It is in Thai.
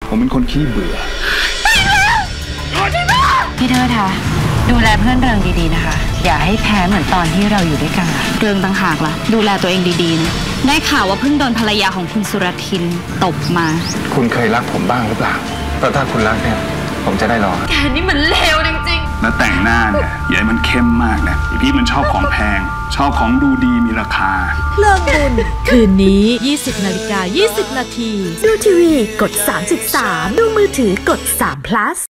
ผมเป็นคนขี้เบื่อพี่เทิดคะดูแลเพื่อนเริงดีๆนะคะอย่าให้แพ้เหมือนตอนที่เราอยู่ด้วยกันเริงต่างหากล่ะดูแลตัวเองดีๆนะได้ข่าวว่าเพิ่งโดนภรรยาของคุณสุรทินตบมาคุณเคยรักผมบ้างหรือเปล่าแต่ถ้าคุณรักเนี่ยผมจะได้รอแกนี่มันเลวจริงๆแล้วแต่งหน้าเนี่ยอย่าให้มันเข้มมากนะพี่มันชอบของแพงชอบของดูดีมีราคาเลิกบุญคืนนี้ 20:20 น.ดูทีวีกด 3.3 ดูมือถือกด3 plus